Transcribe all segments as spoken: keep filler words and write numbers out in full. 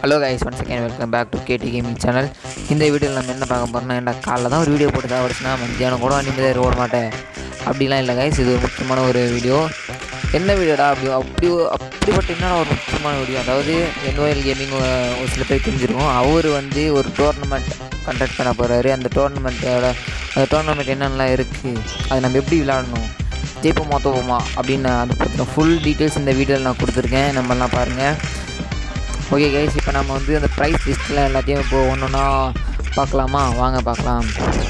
Hello guys, once again welcome back to KD gaming channel. இந்த வீடியோவில் நம்ம என்ன பார்க்க போகிறோம்னா, என்ன காலைல தான் ஒரு வீடியோ போட்டு தேவைச்சுன்னா மத்தியானம் கூட நிம்மதியாக ஓட மாட்டேன் அப்படிலாம் இல்லை கைஸ். இது ஒரு முக்கியமான ஒரு வீடியோ. என்ன வீடியோடா அப்படி அப்படி அப்படிப்பட்ட என்ன ஒரு முக்கியமான வீடியோ. அதாவது என்ஓஎல் கேமிங் ஒரு சில பேர் தெரிஞ்சிருக்கும். அவர் வந்து ஒரு டோர்னமெண்ட் கண்டக்ட் பண்ண போகிறாரு. அந்த டோர்னமெண்ட்டோட அந்த டோர்னமெண்ட் என்னென்னலாம் இருக்குது, அதை நம்ம எப்படி விளையாடணும், ஜெயிப்போமா தோப்போமா அப்படின்னு அதை பற்றின ஃபுல் டீட்டெயில்ஸ் இந்த வீடியோவில் நான் கொடுத்துருக்கேன். நம்மலாம் பாருங்கள். ஓகே கைஸ், இப்போ நம்ம வந்து அந்த ப்ரைஸ் லிஸ்ட்டில் எல்லாத்தையும் இப்போ ஒன்று ஒன்றா பார்க்கலாமா? வாங்க பார்க்கலாம்.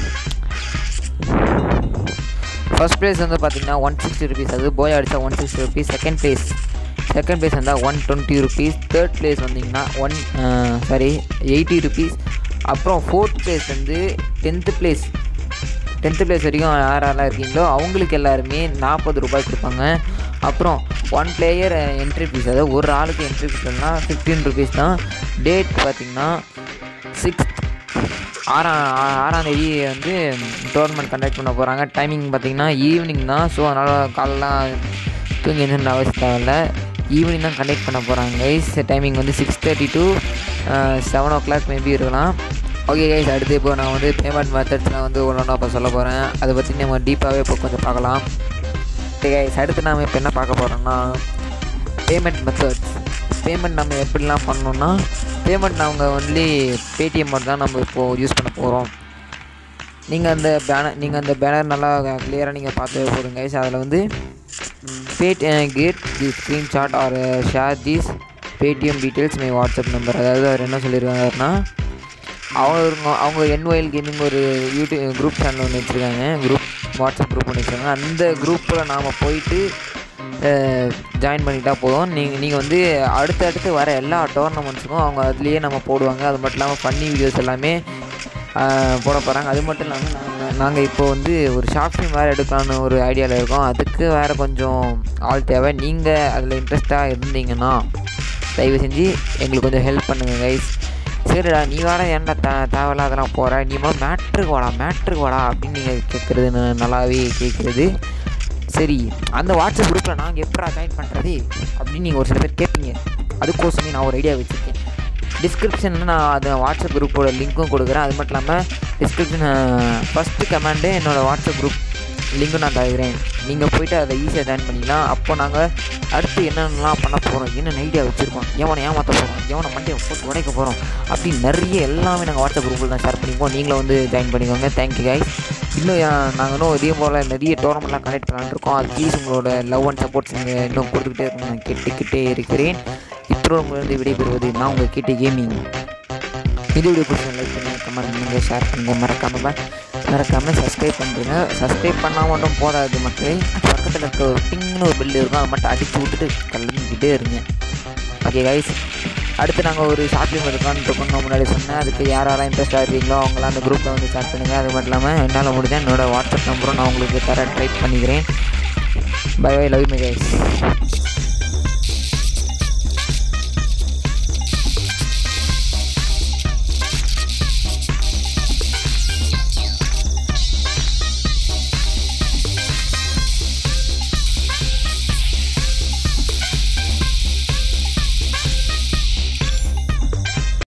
ஃபர்ஸ்ட் ப்ரைஸ் வந்து பார்த்திங்கன்னா ஒன் சிக்ஸ்டி ருபீஸ். அது போய் அடித்தா one sixty rupees. Second prize second prize வந்தால் one twenty rupees. Third place வந்திங்கன்னா ஒன் சாரி எயிட்டி ருபீஸ். அப்புறம் ஃபோர்த் ப்ளேஸ் வந்து டென்த்து ப்ளேஸ் டென்த்து ப்ளேஸ் வரைக்கும் யார் யாரெல்லாம் இருக்கீங்களோ அவங்களுக்கு எல்லாருமே நாற்பது ரூபாய் கொடுப்பாங்க. அப்புறம் ஒன் பிளேயர் என்ட்ரி ஃபீஸ், அதாவது ஒரு ஆளுக்கு என்ட்ரி ஃபீஸ்னா ஃபிஃப்டீன் ருபீஸ் தான். டேட் பார்த்திங்கன்னா சிக்ஸ்த் ஆறாம் ஆறாந்தேதி வந்து டோர்னமெண்ட் கண்டக்ட் பண்ண போகிறாங்க. டைமிங் பார்த்திங்கன்னா ஈவினிங் தான். ஸோ அதனால் காலைலாம் தூங்கி எந்த அவசியம் தேவையில்லை, ஈவினிங் தான் கண்டக்ட் பண்ண போகிறாங்க கைஸ். டைமிங் வந்து six thirty to seven o'clock maybe இருக்கலாம். ஓகே கைஸ், அடுத்து இப்போ நான் வந்து பேமெண்ட் மெத்தட்ஸ்லாம் வந்து ஒன்று ஒன்றா இப்போ சொல்ல போகிறேன். அதை பற்றி நம்ம டீப்பாகவே இப்போ கொஞ்சம் பார்க்கலாம். ஓகே கைஸ், அடுத்து நாம் இப்போ என்ன பார்க்க போகிறோம்னா பேமெண்ட் மெத்தட்ஸ். பேமெண்ட் நம்ம எப்படிலாம் பண்ணணுன்னா, பேமெண்ட் நாங்கள் ஒன்லி பேடிஎம் மட்டும் தான் நம்ம இப்போது யூஸ் பண்ண போகிறோம். நீங்கள் அந்த பேனர் நீங்கள் அந்த பேனர் நல்லா கிளியராக நீங்கள் பார்த்து போடுங்க கைஸ். அதில் வந்து paid get the screenshot or share these Paytm details my WhatsApp number. அதாவது அவர் என்ன சொல்லியிருக்காருன்னா, அவங்க அவங்க என்ஓஎல் கேமிங் ஒரு யூடியூப் குரூப் சேனல் ஒன்று வச்சுருக்காங்க, குரூப் வாட்ஸ்அப் குரூப் ஒன்று வச்சுருக்காங்க. அந்த குரூப்பில் நாம் போயிட்டு ஜாயின் பண்ணிட்டால் போதும். நீங்கள் நீங்கள் வந்து அடுத்தடுத்து வர எல்லா டோர்னமெண்ட்ஸுக்கும் அவங்க அதுலேயே நம்ம போடுவாங்க. அது மட்டும் இல்லாமல் ஃபன்னி வீடியோஸ் எல்லாமே போட போகிறாங்க. அது மட்டும் இல்லாமல் நாங்கள் நாங்கள் இப்போ வந்து ஒரு ஷார்ட் ஃபிலிம் வேறு எடுக்கலான்னு ஒரு ஐடியாவில் இருக்கோம். அதுக்கு வேறு கொஞ்சம் ஆள் தேவை. நீங்கள் அதில் இன்ட்ரெஸ்ட்டாக இருந்தீங்கன்னா தயவு செஞ்சு எங்களுக்கு கொஞ்சம் ஹெல்ப் பண்ணுங்கள் கைஸ். சரிடா, நீ வேற ஏன்டா த தேவையில்ல அதெல்லாம் போகிற, நீ மூலம் மேட்ருக்கு வாடா மேட்ருக்கு வாடா அப்படின்னு நீங்கள் கேட்குறது நல்லாவே கேட்குறது. சரி, அந்த வாட்ஸ்அப் குரூப்பில் நாங்கள் எப்படா ஜாயின் பண்ணுறது அப்படின்னு நீங்கள் ஒரு சில பேர் கேட்பீங்க. அதுக்கோசமே நான் ஒரு ஐடியா வச்சுருக்கேன். டிஸ்கிரிப்ஷனில் நான் அது வாட்ஸ்அப் குரூப்போட லிங்க்கும் கொடுக்குறேன். அது மட்டும் இல்லாமல் டிஸ்கிரிப்ஷன் ஃபஸ்ட்டு கமெண்டு என்னோடய வாட்ஸ்அப் குரூப் லிங்க்கும் நான் தருகிறேன். நீங்கள் போய்ட்டு அதை ஈஸியாக ஜாயின் பண்ணிக்கலாம். அப்போ நாங்கள் அடுத்து என்னென்னலாம் பண்ண போகிறோம், என்னென்ன ஐடியா வச்சுருக்கோம், எவனை ஏமாற்ற போகிறோம், எவனை மண்டையை போட்டு உடைக்க போகிறோம் அப்படின்னு நிறைய எல்லாமே நாங்கள் வாட்ஸ்அப் குரூப்பில் தான் ஷேர் பண்ணிப்போம். நீங்களும் வந்து ஜாயின் பண்ணிக்கோங்க. Thank you guys. இன்னும் நாங்கள் இன்னும் இதே போல் நிறைய டோர்னமெண்ட்லாம் கனெக்ட் பண்ணலான்னு இருக்கோம். அது ப்ளீஸ் உங்களோட லவ் அண்ட் சப்போர்ட்ஸ் நீங்கள் இன்னும் கொடுத்துக்கிட்டே இருக்கணும் நான் கேட்டுக்கிட்டே இருக்கிறேன். இத்தோடு உங்களிருந்து விடைபெறுவது நான் உங்கள் கேடி கேமிங். இது வீடியோ பிடிச்ச லைக் பண்ணுங்கள், கமெண்ட் பண்ணுங்கள், ஷேர் பண்ணுங்கள். மறக்காமல் மறக்காமல் சப்ஸ்கிரைப் பண்ணுறேங்க. சப்ஸ்கிரைப் பண்ணால் மட்டும் போதாது மக்களே, பக்கத்தில் இருக்க ஒரு பின்னு ஒரு பில்லு இருக்கும், அதை மட்டும் அடித்து விட்டுட்டு கலந்துக்கிட்டே இருங்க. ஓகே கைஸ், அடுத்து நாங்கள் ஒரு ஷார்ட் ஃபிலிம் இருக்கான்னு இருக்கோம் முன்னாடி சொன்னேன். அதுக்கு யார் யாரெல்லாம் இன்ட்ரெஸ்ட்டாக இருக்கீங்களோ அவங்களாம் அந்த குரூப்பில் வந்து ஸ்டார்ட் பண்ணுங்கள். அது மட்டும் இல்லாமல் என்னால் முடிஞ்ச என்னோடய வாட்ஸ்அப் நம்பரும் நான் உங்களுக்கு தர ட்ரை பண்ணிக்கிறேன். Bye bye, love you my guys.